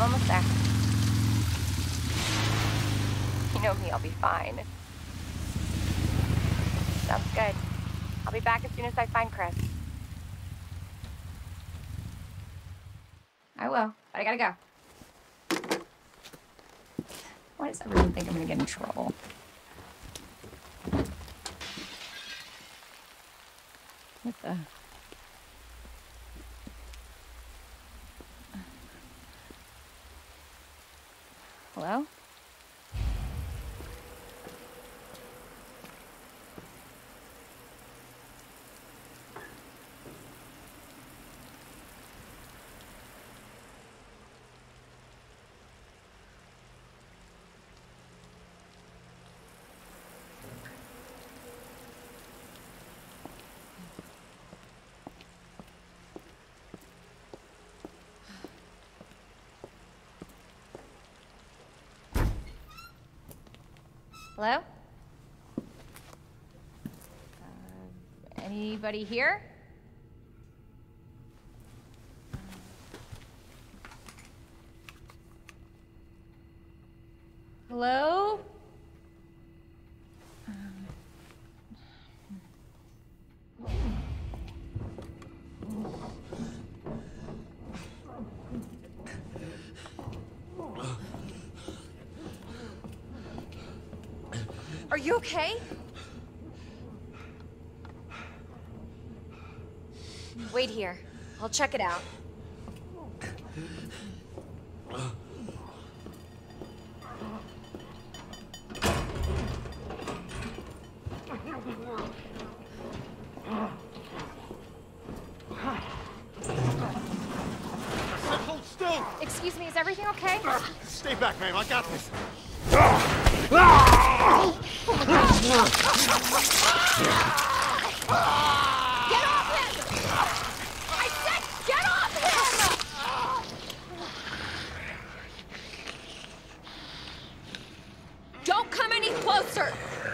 almost there. You know me, I'll be fine. Sounds good. I'll be back as soon as I find Chris. I will, but I gotta go. Why does everyone think I'm gonna get in trouble? What the? Hello? Hello? Anybody here? Hello? Are you okay? Wait here. I'll check it out. Hold still! Excuse me, is everything okay? Stay back, ma'am. I got this. Get off him! I said get off him! Don't come any closer!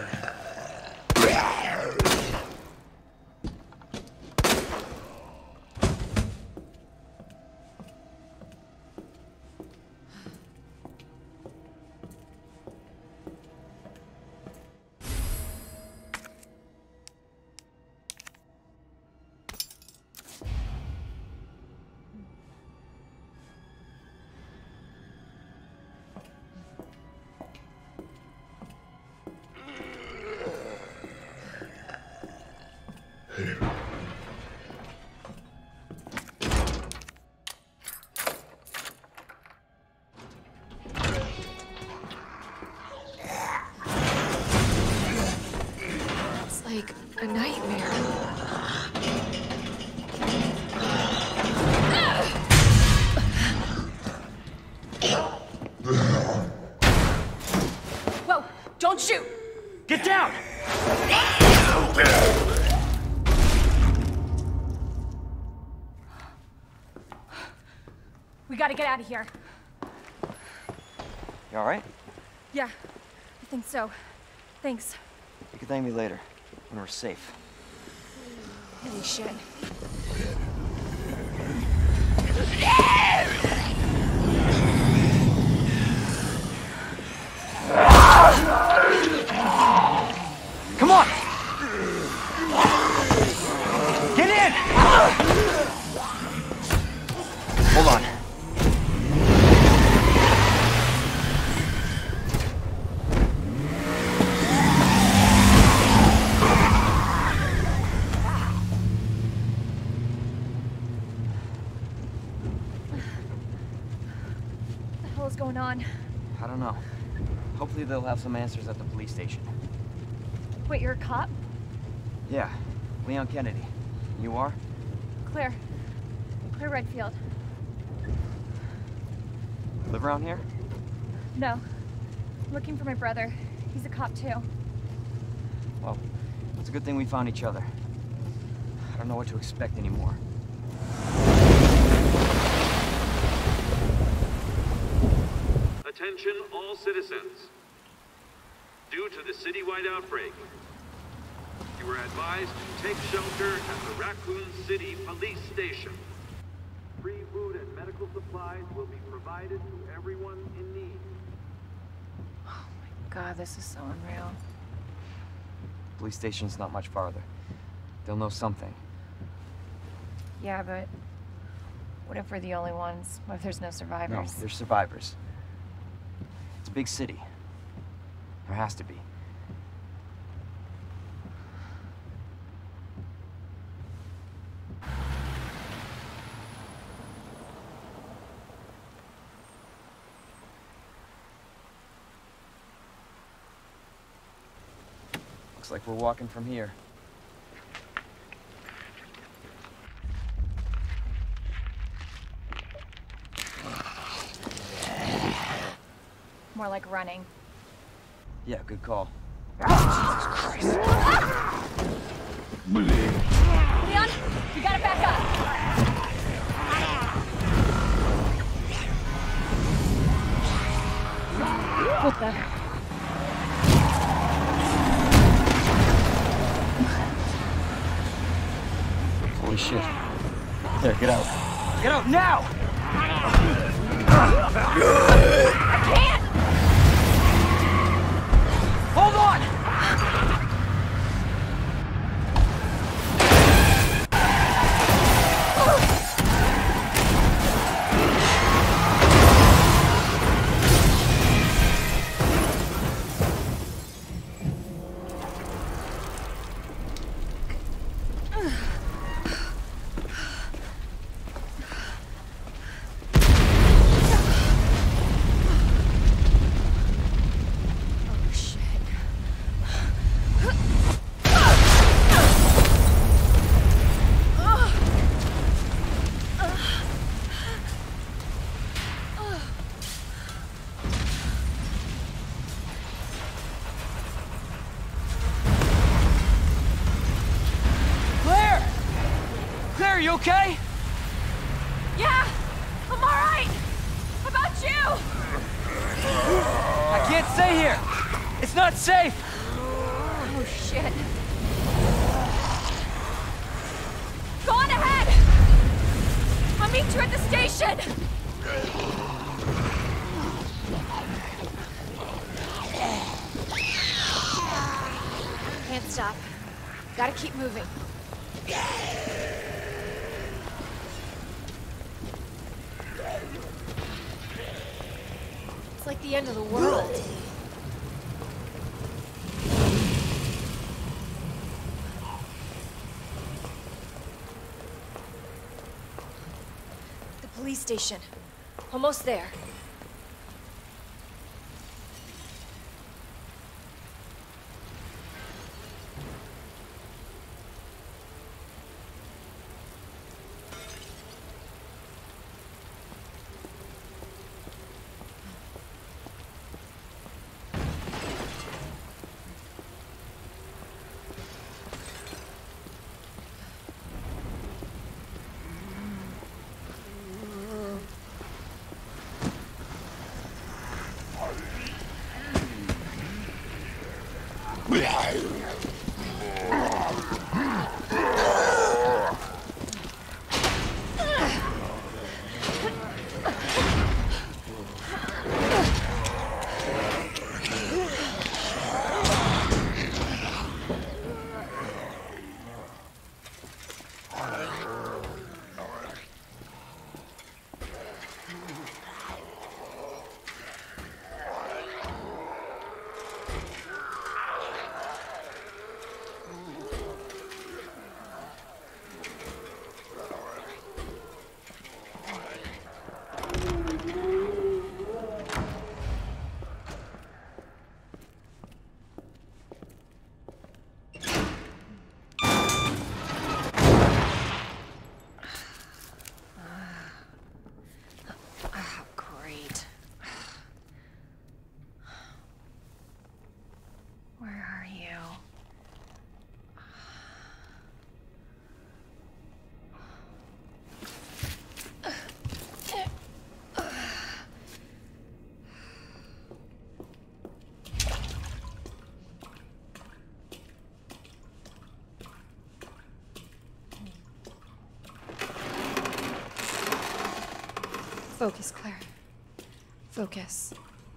Like a nightmare. Whoa! Don't shoot! Get down! We gotta get out of here. You alright? Yeah, I think so. Thanks. You can thank me later, when we're safe. Holy shit. Come on! Get in! Hold on. What is going on? I don't know. Hopefully they'll have some answers at the police station. Wait, you're a cop? Yeah, Leon Kennedy. You are? Claire. Claire Redfield. Live around here? No. I'm looking for my brother. He's a cop too. Well, it's a good thing we found each other. I don't know what to expect anymore. Attention all citizens. Due to the citywide outbreak, you are advised to take shelter at the Raccoon City Police Station. Free food and medical medical supplies will be provided to everyone in need. God, this is so unreal. Police station's not much farther. They'll know something. Yeah, but what if we're the only ones? What if there's no No, survivors? there's survivors. It's a big city. There has to be. Looks like we're walking from here. More like running. Yeah, good call. Leon, you gotta back up. What the? Holy shit. There, get out. Get out now! I can't! Hold on! Are you okay? Yeah, I'm all right. How about you? I can't stay here. It's not safe. Oh, shit. Go on ahead. I'll meet you at the station. Can't stop. Gotta keep moving. It's like the end of the world. The police station. Almost there. Focus, Claire. Focus.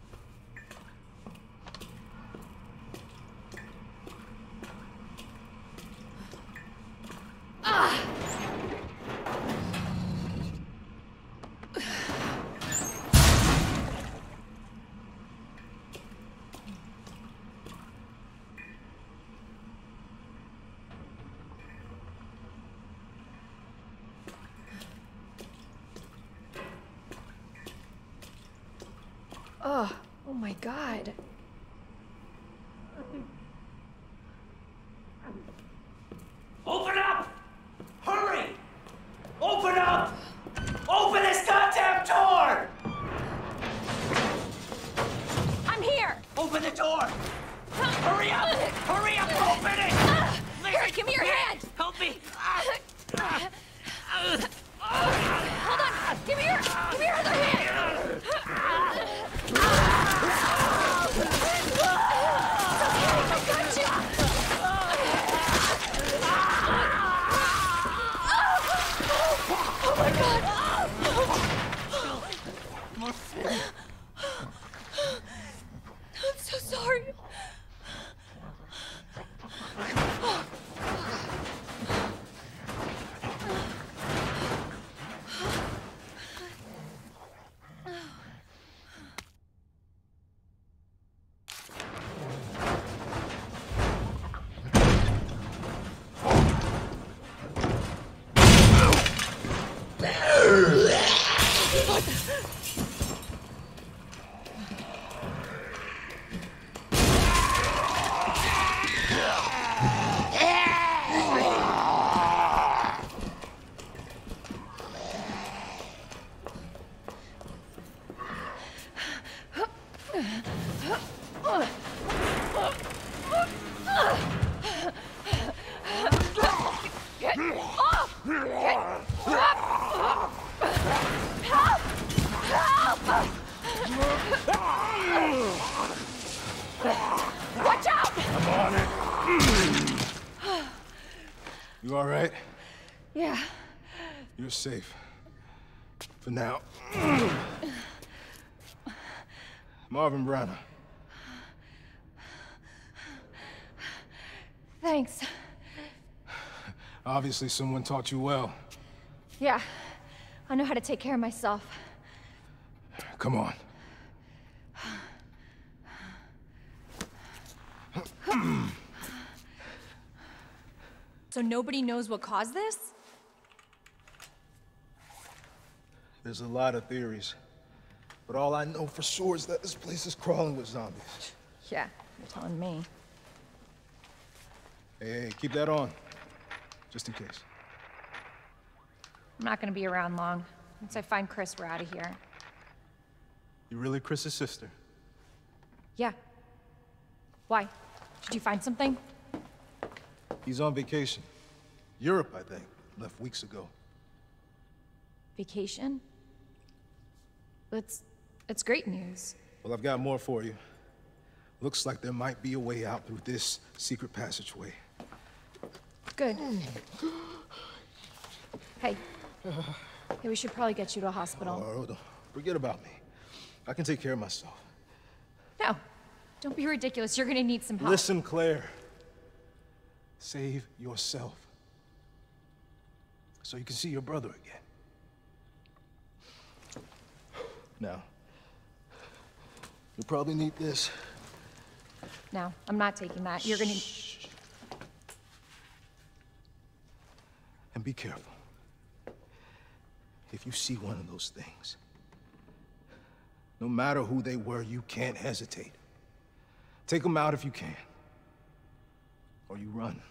Oh my God. Open up! Hurry! Open up! Open this goddamn door! I'm here! Open the door! Hurry up! Hurry up! Open it! Here, give me your hand! Help me! Hold on! Give me your other hand! I got you! Oh my God! I'm so sorry. Watch out! I'm on it. You all right? Yeah. You're safe. For now. Marvin Browner. Thanks. Obviously someone taught you well. Yeah. I know how to take care of myself. Come on. So nobody knows what caused this? There's a lot of theories. But all I know for sure is that this place is crawling with zombies. Yeah, you're telling me. Hey, keep that on. Just in case. I'm not gonna be around long. Once I find Chris, we're out of here. You really Chris's sister? Yeah. Why? Did you find something? He's on vacation. Europe, I think. Left weeks ago. Vacation? It's great news. Well, I've got more for you. Looks like there might be a way out through this secret passageway. Good. Hey. Hey, we should probably get you to a hospital. Oh, forget about me. I can take care of myself. No. Don't be ridiculous. You're gonna need some help. Listen, Claire. Save yourself. So you can see your brother again. Now, you'll probably need this. No, I'm not taking that. You're gonna... And be careful. If you see one of those things, no matter who they were, you can't hesitate. Take them out if you can. Or you run.